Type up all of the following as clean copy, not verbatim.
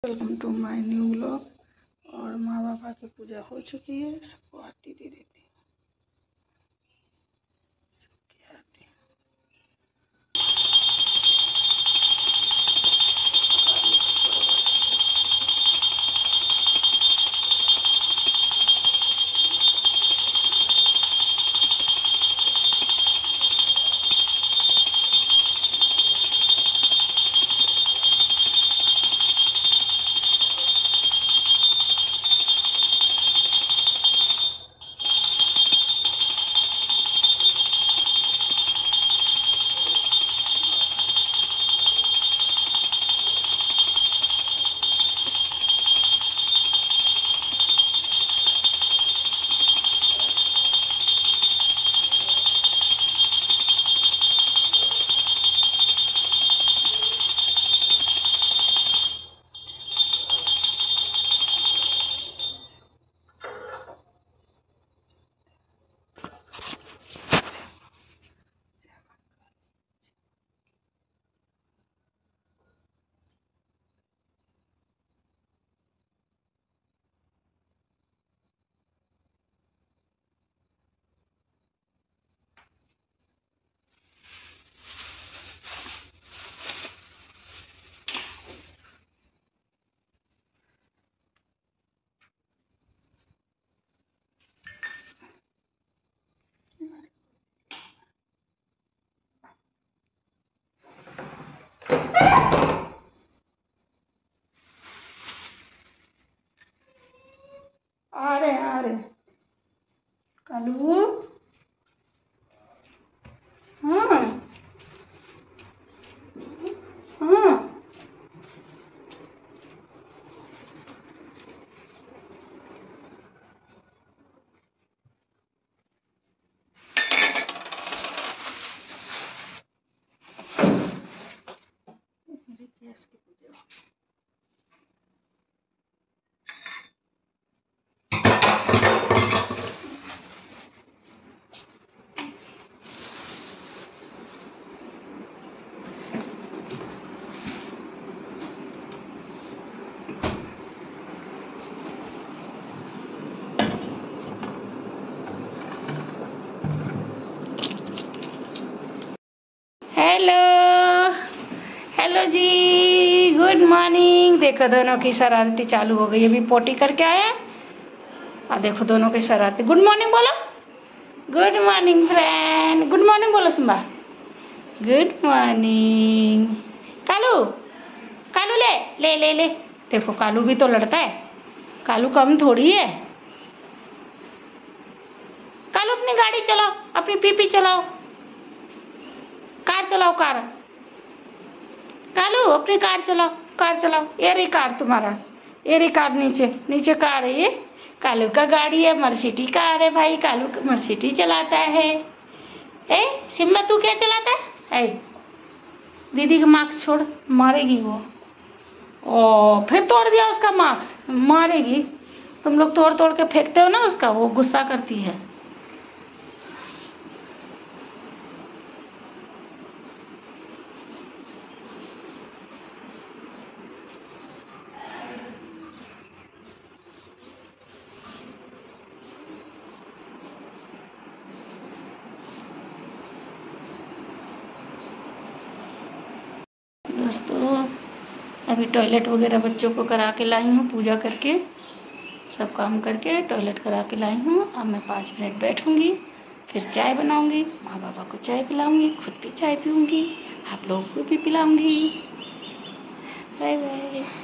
Welcome to my new vlog. और माँ बाबा की पूजा हो चुकी है, सबको आरती दे देती हूँ। सबकी आरती। आ रहे कालू। हाँ हाँ। मेरी गैस की पूजा। हेलो हेलो जी, गुड मॉर्निंग। देखो दोनों की शरारती चालू हो गई। अभी पोटी करके आया। देखो दोनों की शरारती। गुड मॉर्निंग बोलो। Good morning friend. Good morning बोलो सुम्बा। Good morning. कालू कालू ले ले ले ले। देखो कालू भी तो लड़ता है। कालू कम थोड़ी है। कालू अपनी गाड़ी चलाओ, अपनी पीपी चलाओ, कार चलाओ कार। कालू अपनी कार चलाओ, कार चलाओ। ये रही कार तुम्हारा, ये रही कार। नीचे नीचे कार है ये। कालू का गाड़ी है, मर्सिडी कार है भाई। कालू मर्सिडी चलाता है। ए सिम्बा तू क्या चलाता है? ए दीदी का मार्क्स छोड़, मारेगी वो। ओ फिर तोड़ दिया उसका मार्क्स, मारेगी। तुम लोग तोड़ तोड़ के फेंकते हो ना उसका, वो गुस्सा करती है। दोस्तों अभी टॉयलेट वगैरह बच्चों को करा के लाई हूँ, पूजा करके सब काम करके टॉयलेट करा के लाई हूँ। अब मैं 5 मिनट बैठूंगी, फिर चाय बनाऊंगी, माँ बाबा को चाय पिलाऊंगी, खुद भी चाय पीऊंगी, आप लोगों को भी पिलाऊंगी। Bye bye.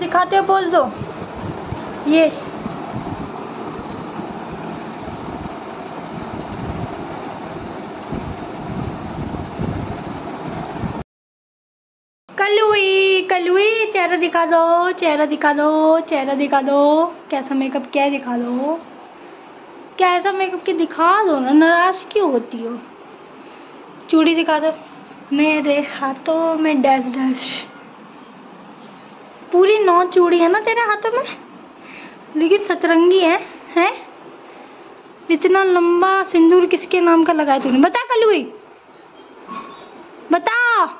दिखाते हो पोज दो। ये कलुई कलुई, चेहरा दिखा दो, चेहरा दिखा दो, चेहरा दिखा दो। कैसा मेकअप किया है दिखा दो, कैसा मेकअप किया दिखा दो ना, नाराज क्यों होती हो। चूड़ी दिखा दो। मेरे हाथों में डैश डैश, पूरी 9 चूड़ी है ना तेरे हाथों में, लेकिन सतरंगी है, हैं? इतना लंबा सिंदूर किसके नाम का लगाया तूने, बता कलुई, बता।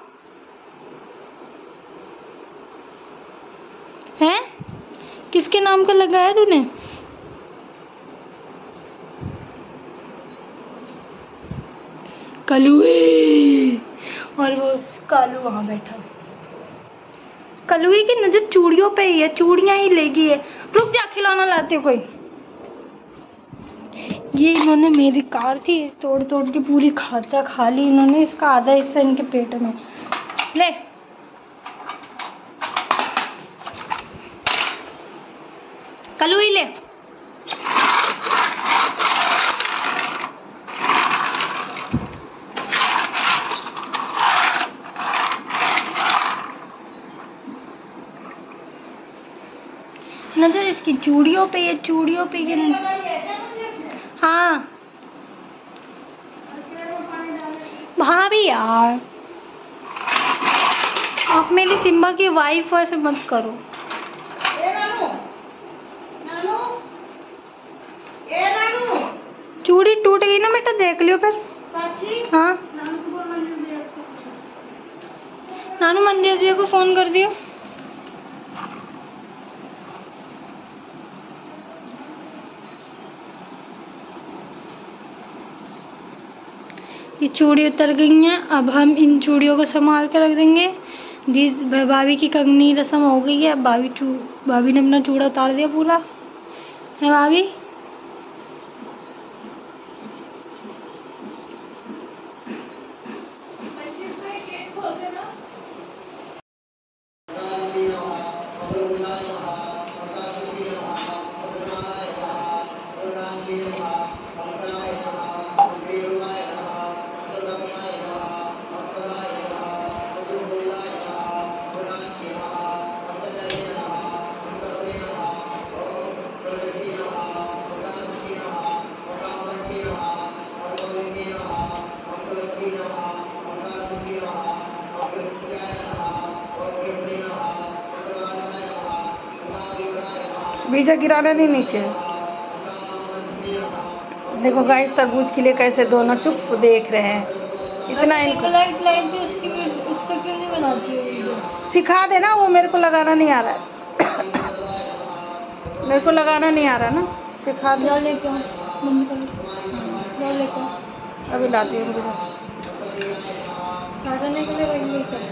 हैं? किसके नाम का लगाया तूने? कलुई। और वो कालू वहां बैठा। कलुई की नजर चूड़ियों पे ही है, चूड़ियां ही लेगी है। रुक जा, खिलौना लाते हो कोई। ये इन्होंने मेरी कार थी तोड़ तोड़ के पूरी खा ली इन्होंने, इसका आधा हिस्सा इनके पेट में। ले कलुई ले। नजर इसकी चूड़ियों पे, ये चूड़ियों पे ये नजर। हाँ भाभी यार, आप मेरी सिम्बा की वाइफ हो, ऐसे मत करो। चूड़ी टूट गई ना बेटा, देख लियो फिर। हाँ नानू मंदिर जी को फोन कर दियो। ये चूड़ी उतर गई हैं, अब हम इन चूड़ियों को संभाल के रख देंगे। भाभी की कंगनी रस्म हो गई है, भाभी ने अपना चूड़ा उतार दिया पूरा, है भाभी? बीजा गिराना नहीं नीचे। देखो गाइस, तरबूज के लिए कैसे दोनों चुप देख रहे हैं। इतना इनको लाइट उससे क्यों नहीं बनाती हो? सिखा देना, वो मेरे को लगाना नहीं आ रहा है। मेरे को लगाना नहीं आ रहा ना, सिखा दे। लेके बंद करो, लेके अभी लाती हूँ। साड़ने के लिए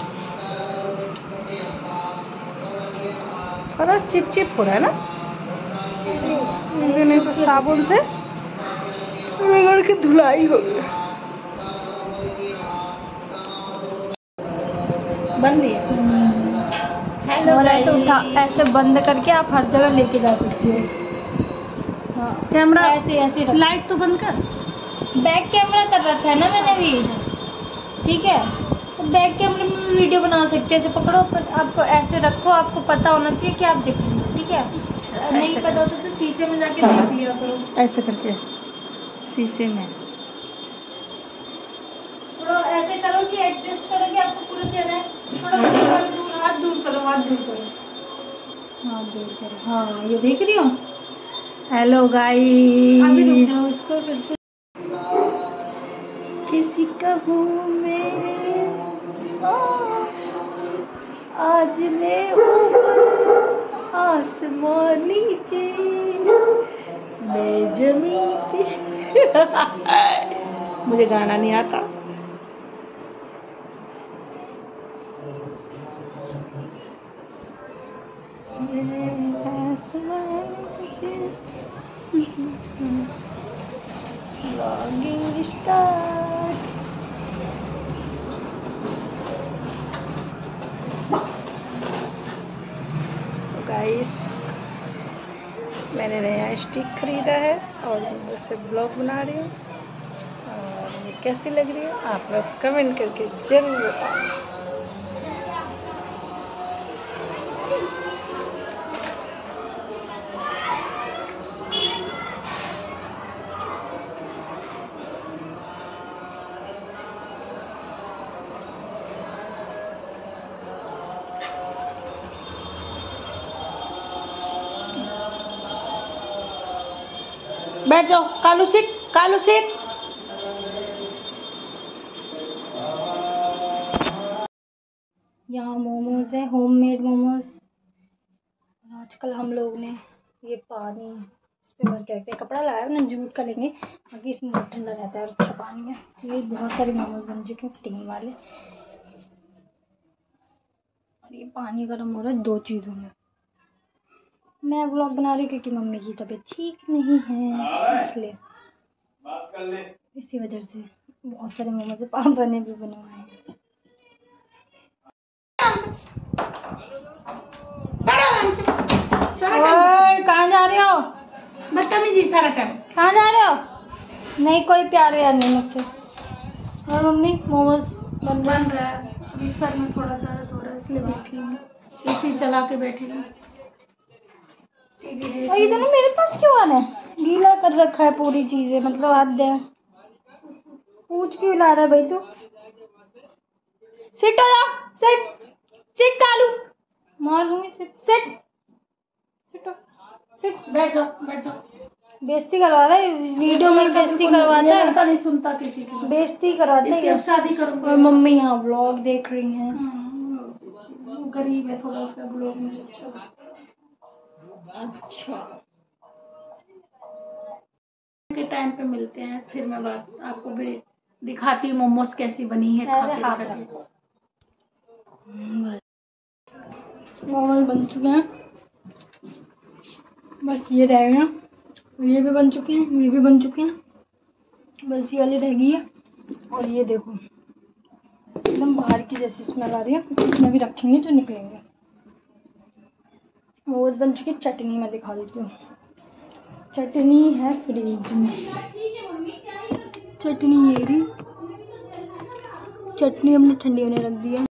फर्श चिप चिप हो रहा है ना, नहीं तो साबुन से रगड़ के धुलाई हो गया। बंद है। हेलो, और ऐसे ऐसे बंद करके आप हर जगह लेके जा सकती हो। हाँ कैमरा ऐसे ऐसे लाइट तो बंद कर। बैक कैमरा कर रखा है ना मैंने भी, ठीक है? तो बैक कैमरे में भी वीडियो बना सकते हैं। ऐसे पकड़ो, पर आपको ऐसे रखो, आपको पता होना चाहिए कि आप दिख रहे हो, ठीक है? नहीं पता होता तो शीशे में जाके देख लिया करो। ऐसे करके शीशे में थोड़ा ऐसे करो कि एडजस्ट करो कि आपको पूरा चेहरा है। थोड़ा दूर, हाथ दूर करो, हाथ दूर करो, हाथ दूर करो। हाँ ये देख रही हो। हेलो गाइस, अभी रुक जाओ इसको फिर से। किसी कहूँ मैं आज मैं ऊपर आसमान नीचे, मैं जमीन पे। मुझे गाना नहीं आता। Longing start. गाइस, मैंने नया स्टिक खरीदा है और उससे ब्लॉग बना रही हूँ। और ये कैसी लग रही है आप लोग कमेंट करके जरूर बताओ। बैठ जाओ कालू, सीट कालू, सीट। यहाँ मोमोज है, होममेड मोमोज। आजकल हम लोग ने ये पानी इस पे भर के रखते हैं, कपड़ा लगाया ना जूट का लेंगे, बाकी इसमें बहुत ठंडा रहता है और अच्छा पानी है। ये बहुत सारे मोमोज बन चुके हैं स्टीम वाले, और ये पानी गर्म हो रहा है 2 चीज़ों में। मैं व्लॉग बना रही हूँ क्योंकि मम्मी की तबीयत ठीक नहीं है, इसलिए इसी वजह से बहुत सारे मोमोज पापा ने भी बनवाए हैं। कहाँ जा रहे हो? बदतमीजी सारा टाइम। कहाँ जा रहे हो? नहीं कोई प्यार यार नहीं मुझसे। और मम्मी मोमोज बन रहा है। अभी सर में थोड़ा दर्द हो रहा है इसलिए बैठी हूँ, एसी चला के बैठी हूँ। और ये तो ना मेरे पास क्यों आ रहा है? गीला कर रखा है पूरी चीजें, मतलब हद है। पूछ क्यों ला रहा है भाई तू? सिट हो जा, सिट सिट कालू, मार दूंगी। सिट सिट सिट सिट, बैठ जाओ, बैठ जाओ। बेइज्जती करवा रहा है, वीडियो में बेइज्जती करवाता है। लड़का नहीं सुनता किसी की, बेइज्जती करवाता इसकी है। अब शादी करूंगी। और मम्मी यहाँ व्लॉग देख रही हैं। वो गरीब है थोड़ा, उसका ब्लॉग मुझे अच्छा लगता है। अच्छा, के टाइम पे मिलते हैं, फिर मैं बात आपको भी दिखाती हूँ मोमोज कैसी बनी है। खा के हाथ दिखाती हूँ। मोमोज बन चुके हैं, बस ये रह गए हैं। ये भी बन चुके हैं, ये भी बन चुके हैं, बस ये वाली रह गई है। और ये देखो एकदम बाहर की जैसी स्मेल आ रही है, इसमें भी रखेंगे तो निकलेंगे। मोमोज बन चुकी है। चटनी मैं दिखा देती हूँ। चटनी है फ्रिज में, चटनी ये रही। चटनी हमने ठंडी होने रख दी है।